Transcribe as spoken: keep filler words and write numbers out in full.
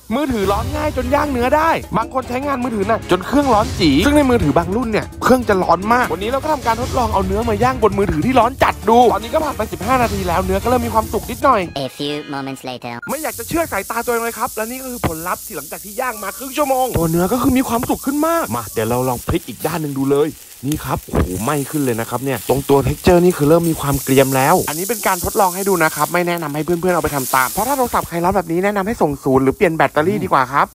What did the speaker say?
มือถือร้อนง่ายจนย่างเนื้อได้บางคนใช้งานมือถือหนักจนเครื่องร้อนจี๋ซึ่งในมือถือบางรุ่นเนี่ยเครื่องจะร้อนมากวันนี้เราก็ทำการทดลองเอาเนื้อมาย่างบนมือถือที่ร้อนจัดดูตอนนี้ก็ผ่านไปสิบห้านาทีแล้วเนื้อก็เริ่มมีความสุกนิดหน่อย A few moments later ไม่อยากจะเชื่อสายตาตัวเองเลยครับและนี่ก็คือผลลัพธ์ที่หลังจากที่ย่างมาครึ่งชั่วโมงตัวเนื้อก็คือมีความสุกขึ้นมากมาเดี๋ยวเราลองพลิกอีกด้านหนึ่งดูเลยนี่ครับโอ้โหไหม้ขึ้นเลยนะครับเนี่ยตรงตัวเท็กเจอร์นี่คือเริ่มมีความเกรียมแล้วอันนี้เป็นการทดลองให้ดูนะครับไม่แนะนำให้เพื่อนๆเอาไปทำตามเพราะถ้าโทรศัพท์ใครร้อนแบบนี้แนะนำให้ส่งศูนย์หรือเปลี่ยนแบตเตอรี่ดีกว่าครับ